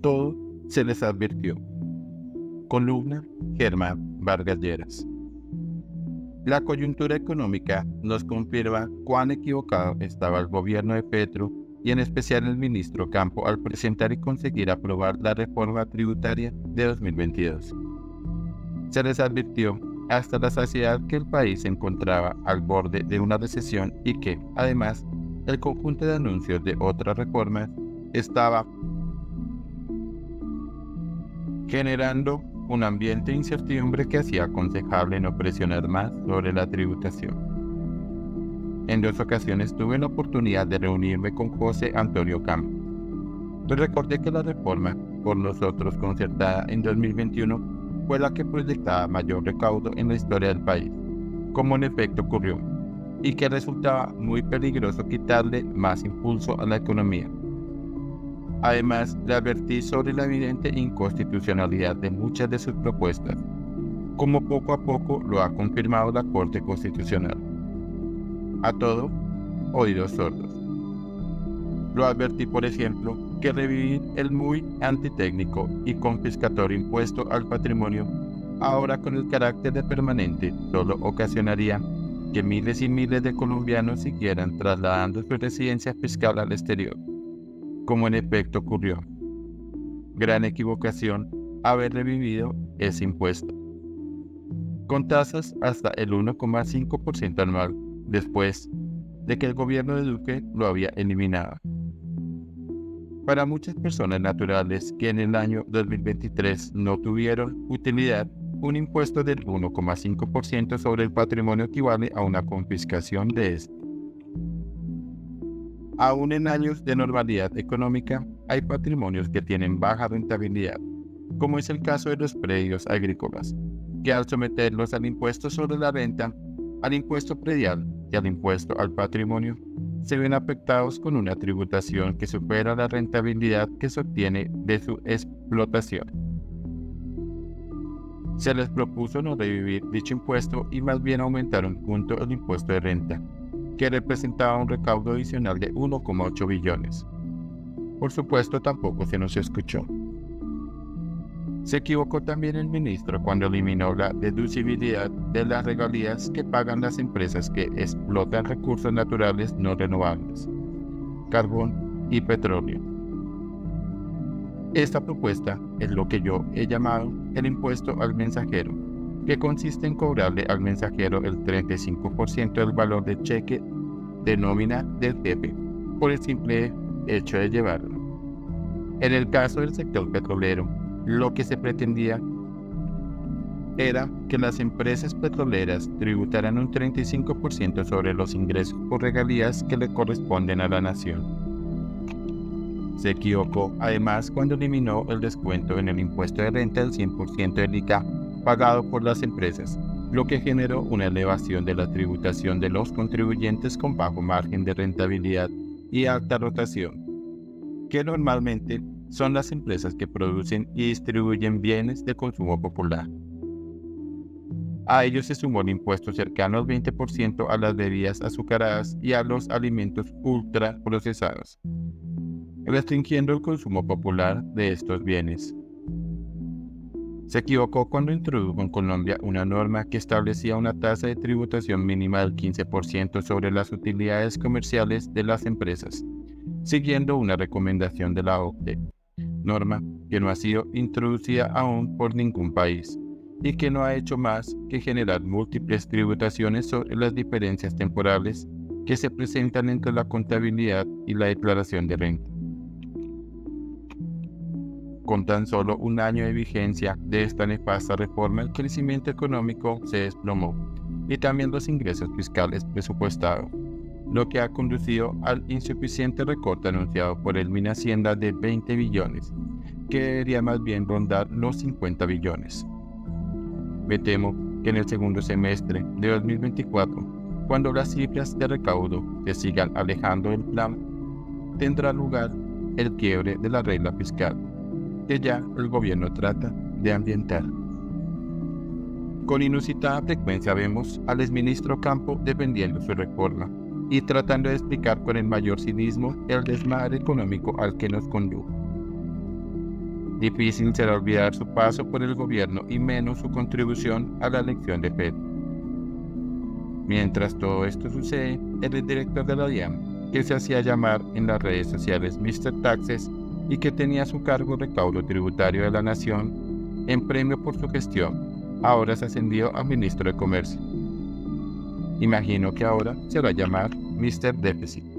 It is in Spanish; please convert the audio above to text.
todo se les advirtió. Columna Germán Vargas Lleras. La coyuntura económica nos confirma cuán equivocado estaba el gobierno de Petro y en especial el ministro Campo al presentar y conseguir aprobar la reforma tributaria de 2022. Se les advirtió hasta la saciedad que el país se encontraba al borde de una recesión y que, además, el conjunto de anuncios de otras reformas estaba generando un ambiente de incertidumbre que hacía aconsejable no presionar más sobre la tributación. En 2 ocasiones tuve la oportunidad de reunirme con José Antonio Campo. Les recordé que la reforma por nosotros concertada en 2021 fue la que proyectaba mayor recaudo en la historia del país, como en efecto ocurrió, y que resultaba muy peligroso quitarle más impulso a la economía. Además, le advertí sobre la evidente inconstitucionalidad de muchas de sus propuestas, como poco a poco lo ha confirmado la Corte Constitucional. A todo, oídos sordos. Lo advertí, por ejemplo, que revivir el muy antitécnico y confiscatorio impuesto al patrimonio, ahora con el carácter de permanente, solo ocasionaría que miles y miles de colombianos siguieran trasladando su residencia fiscal al exterior, como en efecto ocurrió. Gran equivocación haber revivido ese impuesto, con tasas hasta el 1,5% anual, después de que el gobierno de Duque lo había eliminado. Para muchas personas naturales que en el año 2023 no tuvieron utilidad, un impuesto del 1,5% sobre el patrimonio equivale a una confiscación de este. Aún en años de normalidad económica, hay patrimonios que tienen baja rentabilidad, como es el caso de los predios agrícolas, que al someterlos al impuesto sobre la renta, al impuesto predial y al impuesto al patrimonio, se ven afectados con una tributación que supera la rentabilidad que se obtiene de su explotación. Se les propuso no revivir dicho impuesto y más bien aumentar un punto el impuesto de renta, que representaba un recaudo adicional de 1,8 billones. Por supuesto, tampoco se nos escuchó. Se equivocó también el ministro cuando eliminó la deducibilidad de las regalías que pagan las empresas que explotan recursos naturales no renovables, carbón y petróleo. Esta propuesta es lo que yo he llamado el impuesto al mensajero, que consiste en cobrarle al mensajero el 35% del valor del cheque de nómina del jefe, por el simple hecho de llevarlo. En el caso del sector petrolero, lo que se pretendía era que las empresas petroleras tributaran un 35% sobre los ingresos por regalías que le corresponden a la nación. Se equivocó además cuando eliminó el descuento en el impuesto de renta del 100% del ICA pagado por las empresas, lo que generó una elevación de la tributación de los contribuyentes con bajo margen de rentabilidad y alta rotación, que normalmente son las empresas que producen y distribuyen bienes de consumo popular. A ellos se sumó el impuesto cercano al 20% a las bebidas azucaradas y a los alimentos ultraprocesados, restringiendo el consumo popular de estos bienes. Se equivocó cuando introdujo en Colombia una norma que establecía una tasa de tributación mínima del 15% sobre las utilidades comerciales de las empresas, siguiendo una recomendación de la OCDE, norma que no ha sido introducida aún por ningún país y que no ha hecho más que generar múltiples tributaciones sobre las diferencias temporales que se presentan entre la contabilidad y la declaración de renta. Con tan solo un año de vigencia de esta nefasta reforma, el crecimiento económico se desplomó y también los ingresos fiscales presupuestados, lo que ha conducido al insuficiente recorte anunciado por el Minhacienda de 20 billones, que debería más bien rondar los 50 billones. Me temo que en el segundo semestre de 2024, cuando las cifras de recaudo se sigan alejando del plan, tendrá lugar el quiebre de la regla fiscal, que ya el gobierno trata de ambientar. Con inusitada frecuencia vemos al exministro Campo defendiendo su reforma y tratando de explicar con el mayor cinismo el desmadre económico al que nos condujo. Difícil será olvidar su paso por el gobierno y menos su contribución a la elección de Fed. Mientras todo esto sucede, el director de la DIAN, que se hacía llamar en las redes sociales Mr. Taxes y que tenía a su cargo el recaudo tributario de la nación, en premio por su gestión, ahora se ascendió a ministro de Comercio. Imagino que ahora se va a llamar Mr. Déficit.